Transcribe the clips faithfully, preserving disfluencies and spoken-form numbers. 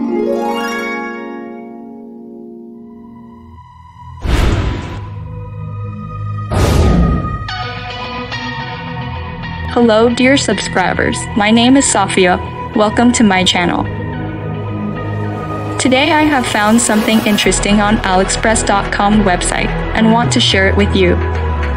Hello dear subscribers, my name is Safia. Welcome to my channel. Today I have found something interesting on aliexpress dot com website and want to share it with you.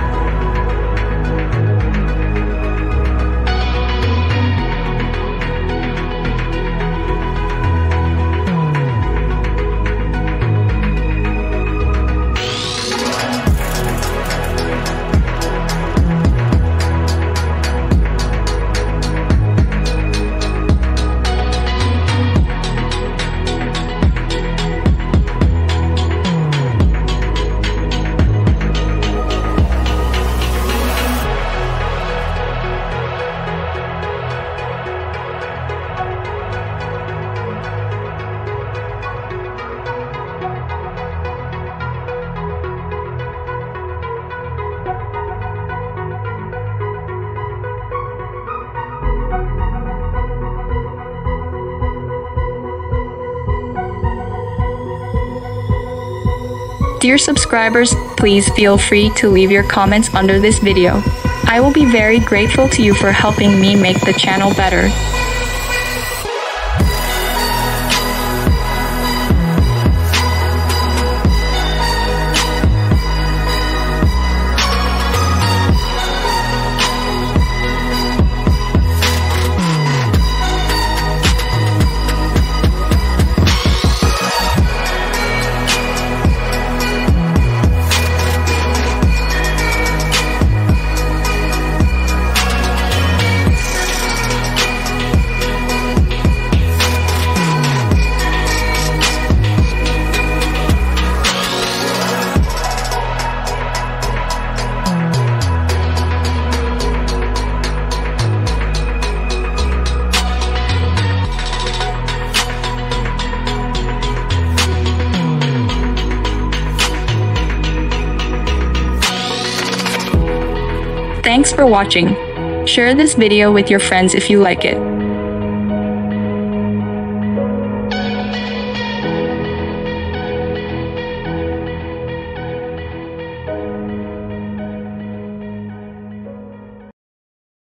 Dear subscribers, please feel free to leave your comments under this video. I will be very grateful to you for helping me make the channel better. Thanks for watching. Share this video with your friends if you like it.